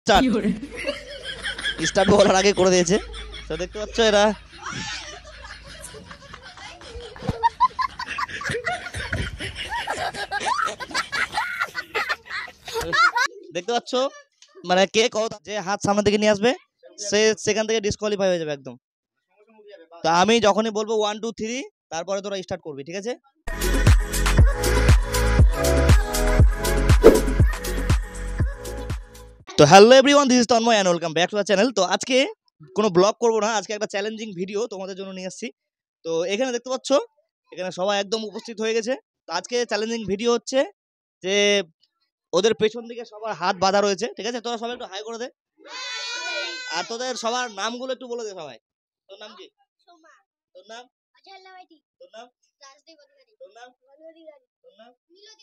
Start বলার আগে করে দিয়েছে। তো দেখতে পাচ্ছ এরা দেখতে পাচ্ছ মানে কে কত যে হাত সামনে দিকে নিয়ে আসবে সে সেখান থেকে ডিসকোয়ালিফাই হয়ে যাবে একদম। তো আমি যখনই বলবো 1 2 3 তারপরে তোরা স্টার্ট করবি, ঠিক আছে? তো hello everyone, this is Tanmay and welcome back to the channel. তো আজকে কোনো ব্লগ করবো না, আজকে একটা চ্যালেঞ্জিং ভিডিও তোমাদের জন্য নিয়ে আসছি। তো এখানে দেখতে পাচ্ছ এখানে সবাই একদম উপস্থিত হয়ে গেছে। তো আজকে চ্যালেঞ্জিং ভিডিও হচ্ছে যে ওদের পেছন দিকে সবার হাত বাঁধা রয়েছে, ঠিক আছে? তোরা সবাই একটু হাই করে দে, আর তোদের সবার নামগুলো একটু বলে দে সবাই। তোর নাম কি? তোর নাম? তোর নাম? তোর নাম? তোর নাম?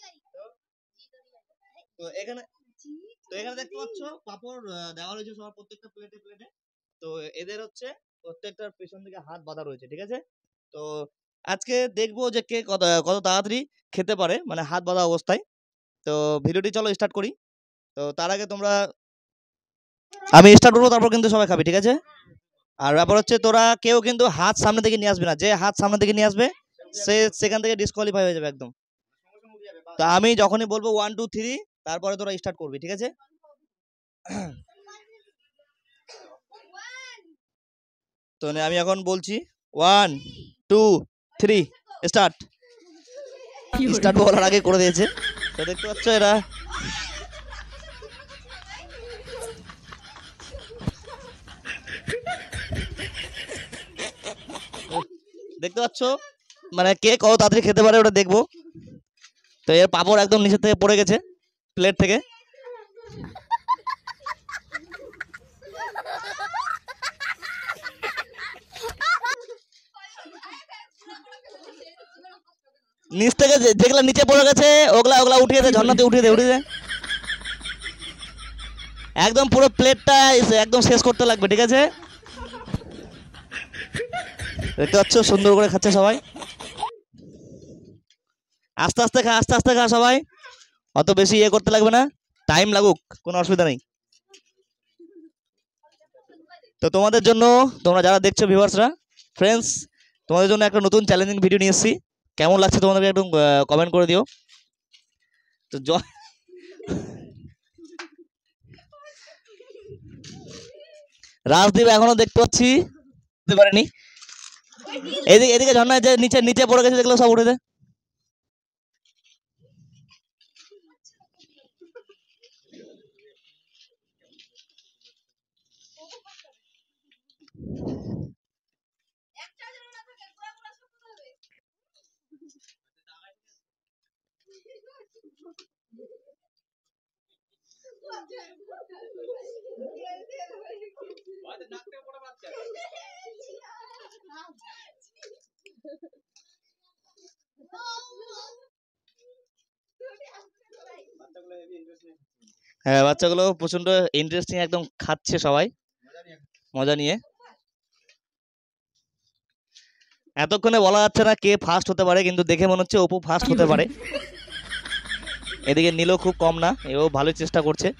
তো এখানে দেখতে পাচ্ছ পাপড় দেওয়া রয়েছে সবার প্রত্যেকটা প্লেটে প্লেটে। তো এদের হচ্ছে প্রত্যেকটার পেছন দিকে হাত বাঁধা রয়েছে, ঠিক আছে? তো আজকে দেখবো যে কে কত কত তাড়াতাড়ি খেতে পারে, মানে হাত বাঁধা অবস্থায়। তো ভিডিওটি চলো স্টার্ট করি। তো তার আগে তোমরা আমি স্টার্ট করবো, তারপর কিন্তু সবাই খাবি, ঠিক আছে? আর ব্যাপার হচ্ছে তোরা কেউ কিন্তু হাত সামনে থেকে নিয়ে আসবে না, যে হাত সামনে থেকে নিয়ে আসবে সে সেখান থেকে ডিসকোয়ালিফাই হয়ে যাবে একদম। তো আমি যখনই বলবো 1 2 3 তারপরে তোরা স্টার্ট করবি, ঠিক আছে? তো আমি এখন বলছি 1 2 3 স্টার্ট। স্টার্ট বলার আগে করে দিয়েছে। তো দেখতে পাচ্ছ এরা দেখতে পাচ্ছ মানে কে কত তাড়াতাড়ি খেতে পারে ওটা দেখবো। তো এর পাপড় একদম নিচের থেকে পড়ে গেছে প্লেট থেকে। নিচ থেকে যেগুলা নিচে পড়ে গেছে ওগুলা ওগুলা উঠিয়ে দে, ঝর্ণাতে উঠিয়ে দে, উঠিয়ে দে। একদম পুরো প্লেটটা একদম শেষ করতে লাগবে, ঠিক আছে? দেখতে পাচ্ছ সুন্দর করে খাচ্ছে সবাই। আস্তে আস্তে খা, আস্তে আস্তে খা সবাই, অত বেশি ইয়ে করতে লাগবে না, টাইম লাগুক কোনো অসুবিধা নেই। তো তোমাদের জন্য, তোমরা যারা দেখছো ভিউয়ার্সরা, ফ্রেন্ডস, তোমাদের জন্য একটা নতুন চ্যালেঞ্জিং ভিডিও নিয়ে এসেছি। কেমন লাগছে তোমাদেরকে একদম কমেন্ট করে দিও। তো রাজদীপ এখনো দেখতে পাচ্ছি পারেনি। এদিকে এদিকে ঝর্ণা যে নিচে নিচে পড়ে গেছে যেগুলো সব উঠে দে। হ্যাঁ, বাচ্চাগুলো প্রচন্ড ইন্টারেস্টিং একদম খাচ্ছে সবাই মজা নিয়ে। এতক্ষণে বলা যাচ্ছে না কে ফার্স্ট হতে পারে, কিন্তু দেখে মনে হচ্ছে অপু ফার্স্ট হতে পারে। এদিকে নীলও খুব কম না, এও ভালোই চেষ্টা করছে।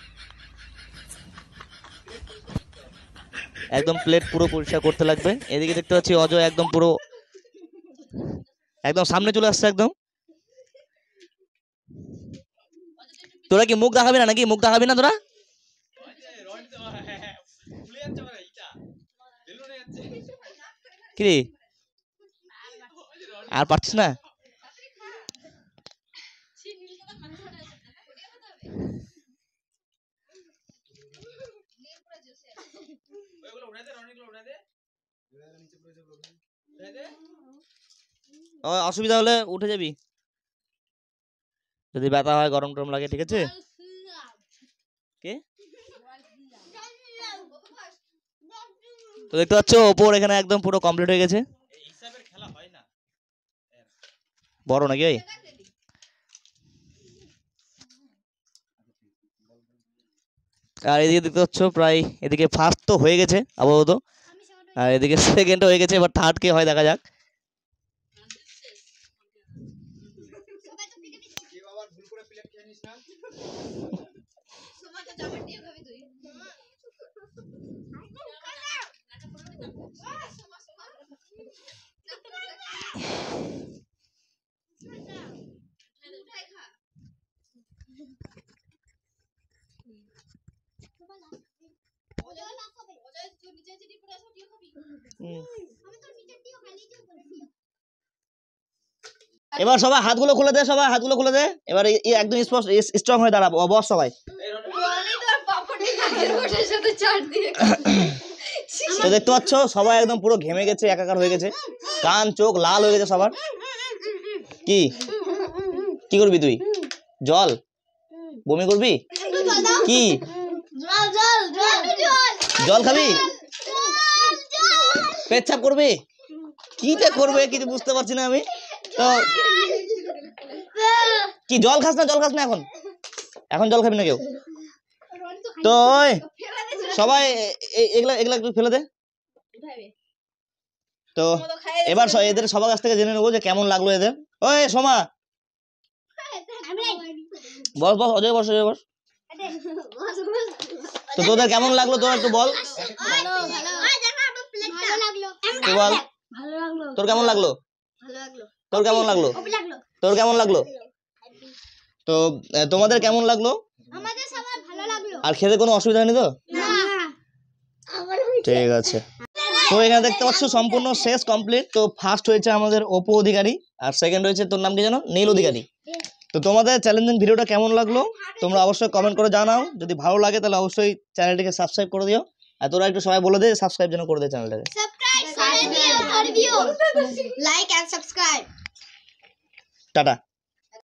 একদম প্লেট পুরো পরিষ্কার করতে লাগবে। এদিকে দেখতে পাচ্ছি অজয় একদম পুরো একদম সামনে চলে আসছে একদম। তোরা কি মুখ দেখাবি না নাকি? মুখ দেখাবি না তোরা? কি আর পারছিস না? অসুবিধা হলে উঠে যাবি, যদি ব্যথা হয় গরম টরম লাগে, ঠিক আছে? কে তো দেখতে পাচ্ছ ওপর এখানে একদম পুরো কমপ্লিট হয়ে গেছে। বড় নাকি ভাই? আর এদিকে দেখতে পাচ্ছ প্রায় এদিকে ফার্স্ট তো হয়ে গেছে আপাতত, আর এদিকে সেকেন্ড হয়ে গেছে, এবার থার্ড কে হয় দেখা যাক। এবার সবাই হাতগুলো খুলে দে, সবাই হাতগুলো খুলে দে। এবার একদম স্ট্রং হয়ে দাঁড়াবো, বস সবাই। তো দেখতে পাচ্ছ সবাই একদম পুরো ঘেমে গেছে, একাকার হয়ে গেছে, কান চোখ লাল হয়ে গেছে সবার। কি কি করবি তুই? জল বমি করবি? কি জল খাবি? পেচ্ছাপ করবি? কি যে করবে কিছু বুঝতে পারছি না আমি। তো কি জল খাস না? জল খাস না এখন? এখন জল খাবি না কেউ? তো সবাই এগুলা এগুলা একটু ফেলে দে। তো এবার এদের সবার কাছ থেকে জেনে নেবো যে কেমন লাগলো এদের। ওই সোমা বস বস, অজয় বস, অজয় বস। তো তোদের কেমন লাগলো তোরা একটু বল। তুই বল তোর কেমন লাগলো? তোর কেমন লাগলো? তোর কেমন লাগলো? তো তোমাদের কেমন লাগলো? আর খেতে কোনো অসুবিধা হয়নি তো? ঠিক আছে। তো এখানে দেখতে পাচ্ছ সম্পূর্ণ শেষ কমপ্লিট। তো ফার্স্ট হয়েছে আমাদের অপু অধিকারী, আর সেকেন্ড হয়েছে তোর নাম কি জানো? নীল অধিকারী। তো তোমাদের চ্যালেঞ্জিং ভিডিওটা কেমন লাগলো তোমরা অবশ্যই কমেন্ট করে জানাও। যদি ভালো লাগে তাহলে অবশ্যই চ্যানেলটিকে সাবস্ক্রাইব করে দিও। আর তোরা একটু সবাই বলে দে সাবস্ক্রাইব যেন করে দে চ্যানেলটাকে। Like and subscribe. টাটা।